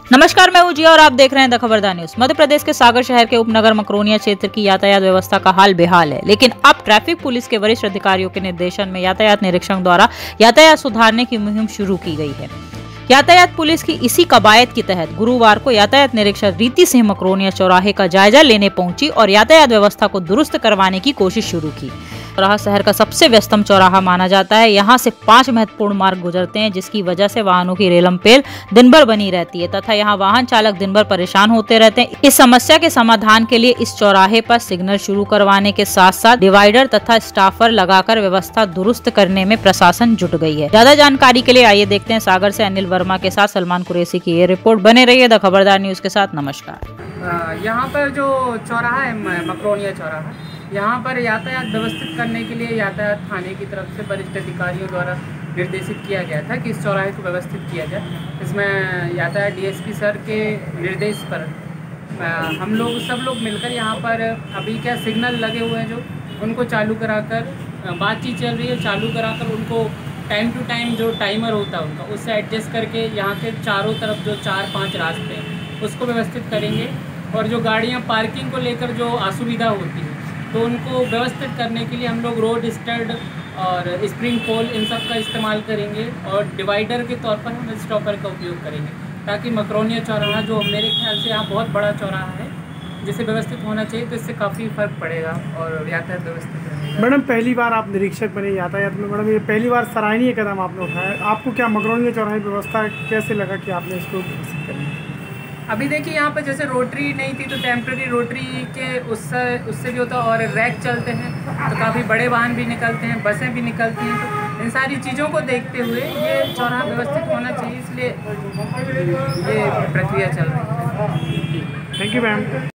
नमस्कार, मैं हूं जिया और आप देख रहे हैं द खबरदार न्यूज। मध्य प्रदेश के सागर शहर के उपनगर मकरोनिया क्षेत्र की यातायात व्यवस्था का हाल बेहाल है, लेकिन अब ट्रैफिक पुलिस के वरिष्ठ अधिकारियों के निर्देशन में यातायात निरीक्षण द्वारा यातायात सुधारने की मुहिम शुरू की गई है। यातायात पुलिस की इसी कवायद के तहत गुरुवार को यातायात निरीक्षक रीति सिंह मकरोनिया चौराहे का जायजा लेने पहुंची और यातायात व्यवस्था को दुरुस्त करवाने की कोशिश शुरू की। चौराहा शहर का सबसे व्यस्तम चौराहा माना जाता है। यहाँ से 5 महत्वपूर्ण मार्ग गुजरते हैं, जिसकी वजह से वाहनों की रेलमपेल दिन भर बनी रहती है तथा यहाँ वाहन चालक दिन भर परेशान होते रहते हैं। इस समस्या के समाधान के लिए इस चौराहे पर सिग्नल शुरू करवाने के साथ साथ डिवाइडर तथा स्टाफर लगाकर व्यवस्था दुरुस्त करने में प्रशासन जुट गई है। ज्यादा जानकारी के लिए आइए देखते हैं सागर से अनिल वर्मा के साथ सलमान कुरैशी की ये रिपोर्ट। बने रहिए द खबरदार न्यूज के साथ। नमस्कार। यहाँ पर जो चौराहा है मकरोनिया चौराहा, यहाँ पर यातायात व्यवस्थित करने के लिए यातायात थाने की तरफ से वरिष्ठ अधिकारियों द्वारा निर्देशित किया गया था कि इस चौराहे को व्यवस्थित किया जाए। इसमें यातायात डीएसपी सर के निर्देश पर हम लोग सब लोग मिलकर यहाँ पर अभी क्या सिग्नल लगे हुए हैं जो उनको चालू कराकर बातचीत चल रही है, चालू कराकर उनको टाइम टू टाइम जो टाइमर होता है उनका उससे एडजस्ट करके यहाँ के चारों तरफ जो 4-5 रास्ते हैं उसको व्यवस्थित करेंगे। और जो गाड़ियाँ पार्किंग को लेकर जो असुविधा होती है तो उनको व्यवस्थित करने के लिए हम लोग रोड स्टड और स्प्रिंग पोल इन सब का इस्तेमाल करेंगे और डिवाइडर के तौर पर हम स्टॉपर का उपयोग करेंगे, ताकि मकरोनिया चौराहा जो मेरे ख्याल से यहाँ बहुत बड़ा चौराहा है जिसे व्यवस्थित होना चाहिए, तो इससे काफ़ी फ़र्क पड़ेगा और यातायात व्यवस्थित रहेगा। मैडम, पहली बार आप निरीक्षक बने यातायात में। मैडम, ये पहली बार सराहनीय कदम आपने उठाया। आपको क्या मकरोनिया चौराहे व्यवस्था कैसे लगा कि आपने इसको व्यवस्थित करना? अभी देखिए, यहाँ पर जैसे रोटरी नहीं थी तो टेम्प्रेरी रोटरी के उससे भी होता, और रैक चलते हैं तो काफ़ी बड़े वाहन भी निकलते हैं, बसें भी निकलती हैं। तो इन सारी चीज़ों को देखते हुए ये चौराहा व्यवस्थित होना चाहिए, इसलिए ये प्रक्रिया चल रही है। Thank you ma'am.